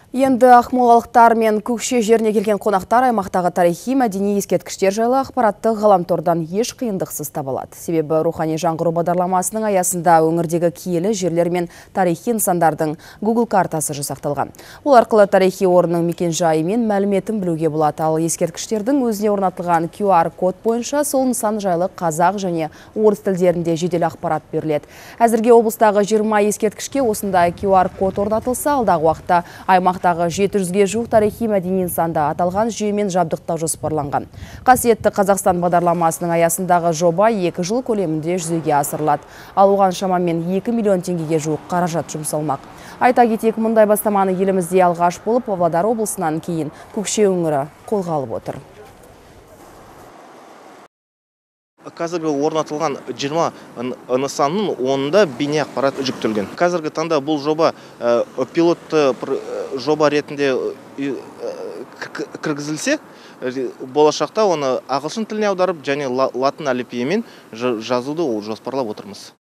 Енді ақмолалықтар мен көкше жеріне келген қонақтар аймақтағы тарихи мәдени ескерткіштер жайлы ақпаратты ғаламтордан еш қиындықсыз таба алады. Себебі рухани жаңғыру бағдарламасының аясында өңірдегі киелі жерлер мен тарихи нысандардың Google картасы жасақталған. Ол арқылы тарихи орынның мекен-жайы мен мәліметін білуге болады. Ал ескерткіштердің өзіне орнатылған QR код бойынша сол нысан жайлы қазақ және орыс тілдерінде жедел ақпарат беріледі. Әзірге облыстағы 20 ескерткішке осындай QR код орнатылса, алдағы уақытта аймақтағы 700-ге жуық тарихи мәдени нысанда аталған жүйемен жабдықтау жоспарланған. Қасиетті Қазақстан бағдарламасының аясындағы жоба 2 жыл көлемінде жүзеге асырылады. Ал оған шамамен 2 миллион теңгеге жуық қаражат жұмсалмақ. Айта кетейік, мұндай бастаманы елімізде алғаш болып Павлодар облысынан кейін Көкше өңірі қолға алып отыр. Қазіргі орнатылған 20 нысанның 10-да бейне ақпарат жүктелген. Қазіргі таңда бұл жоба пилотты жоба ретінде кіргізілсе, болашақта оны ағылшын тіліне аударып және латын әліпбиімен жазуды жоспарлап отырмыз.